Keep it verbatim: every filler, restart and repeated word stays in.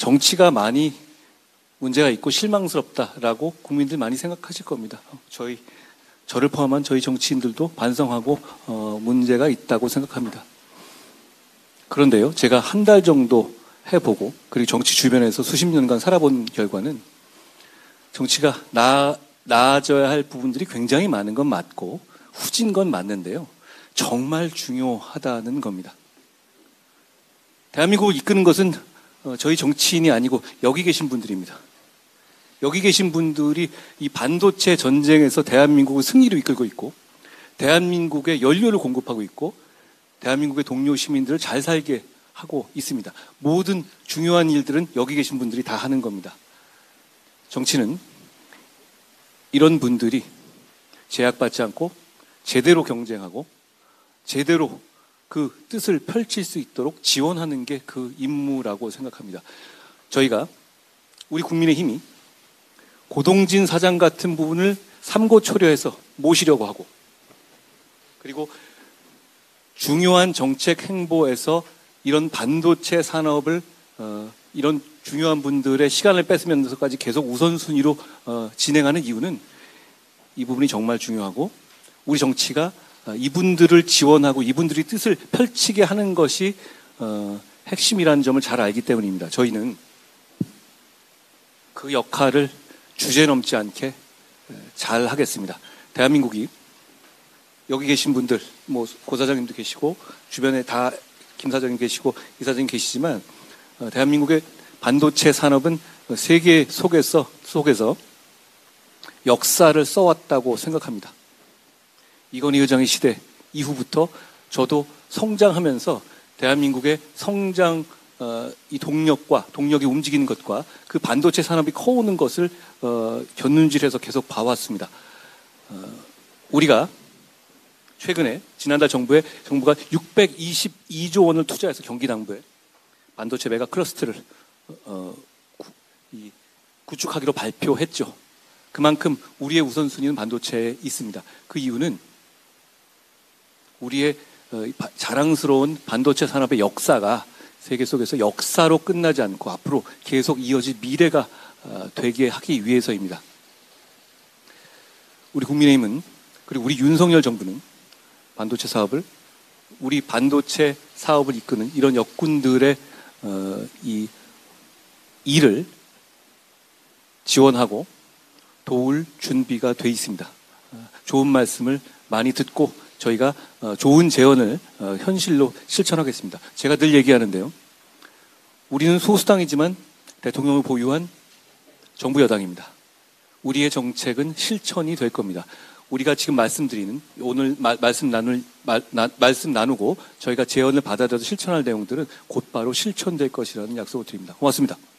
정치가 많이 문제가 있고 실망스럽다라고 국민들 많이 생각하실 겁니다. 저희, 저를 포함한 저희 정치인들도 반성하고 어, 문제가 있다고 생각합니다. 그런데요, 제가 한 달 정도 해보고 그리고 정치 주변에서 수십 년간 살아본 결과는 정치가 나, 나아져야 할 부분들이 굉장히 많은 건 맞고 후진 건 맞는데요. 정말 중요하다는 겁니다. 대한민국을 이끄는 것은 저희 정치인이 아니고 여기 계신 분들입니다. 여기 계신 분들이 이 반도체 전쟁에서 대한민국을 승리로 이끌고 있고 대한민국의 연료를 공급하고 있고 대한민국의 동료 시민들을 잘 살게 하고 있습니다. 모든 중요한 일들은 여기 계신 분들이 다 하는 겁니다. 정치는 이런 분들이 제약받지 않고 제대로 경쟁하고 제대로 그 뜻을 펼칠 수 있도록 지원하는 게 그 임무라고 생각합니다. 저희가 우리 국민의힘이 고동진 사장 같은 부분을 삼고초려해서 모시려고 하고 그리고 중요한 정책 행보에서 이런 반도체 산업을 어, 이런 중요한 분들의 시간을 뺏으면서까지 계속 우선순위로 어, 진행하는 이유는 이 부분이 정말 중요하고 우리 정치가 어, 이분들을 지원하고 이분들이 뜻을 펼치게 하는 것이 어, 핵심이라는 점을 잘 알기 때문입니다. 저희는 그 역할을 주제넘지 않게 잘 하겠습니다. 대한민국이 여기 계신 분들, 뭐 고 사장님도 계시고 주변에 다 김 사장님 계시고 이 사장님 계시지만 어, 대한민국의 반도체 산업은 세계 속에서 속에서 역사를 써왔다고 생각합니다. 이건희 회장의 시대 이후부터 저도 성장하면서 대한민국의 성장 어, 이 동력과 동력이 움직이는 것과 그 반도체 산업이 커오는 것을 어, 견눈질해서 계속 봐왔습니다. 어, 우리가 최근에 지난달 정부에 정부가 육백이십이조 원을 투자해서 경기 남부에 반도체 메가 클러스터를 어, 구, 이, 구축하기로 발표했죠. 그만큼 우리의 우선순위는 반도체에 있습니다. 그 이유는 우리의 어, 자랑스러운 반도체 산업의 역사가 세계 속에서 역사로 끝나지 않고 앞으로 계속 이어질 미래가 어, 되게 하기 위해서입니다. 우리 국민의힘은 그리고 우리 윤석열 정부는 반도체 사업을 우리 반도체 사업을 이끄는 이런 역군들의 어, 이 일을 지원하고 도울 준비가 돼 있습니다. 어, 좋은 말씀을 많이 듣고 저희가 어, 좋은 제언을 어, 현실로 실천하겠습니다. 제가 늘 얘기하는데요. 우리는 소수당이지만 대통령을 보유한 정부 여당입니다. 우리의 정책은 실천이 될 겁니다. 우리가 지금 말씀드리는 오늘 마, 말씀 나눌 마, 나, 말씀 나누고 저희가 제언을 받아들여서 실천할 내용들은 곧바로 실천될 것이라는 약속을 드립니다. 고맙습니다.